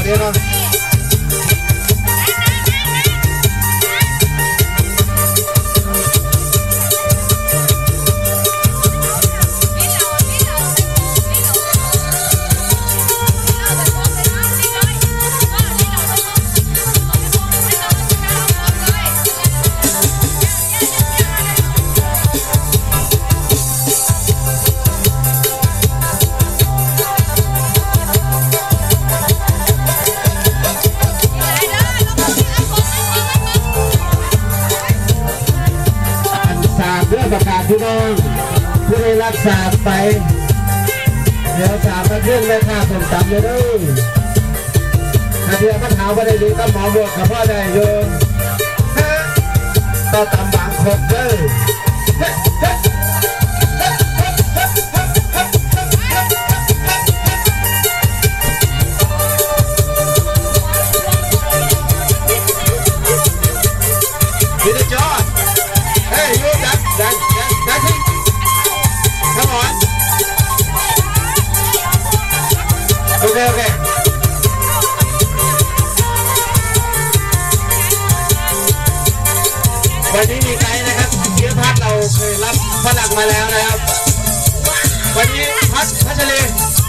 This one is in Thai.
นี้เนาะประกาศพี่น้องผู้ได้รักษาไปเดี๋ยวสามมาขึ้นเลยค่ะผมจำเลยด้วยถ้าเดี๋ยวมันหาว่าได้ดีก็หมอบวกกับพ่อได้โยนต่อตำบางครบเลยพี่ได้จอดเฮ้ยยูดันทิ้ง come on โอเควันนี้มีไกด์นะครับเชื้อพัดเราเคยรับฝรั่งมาแล้วนะครับวันนี้พัชรี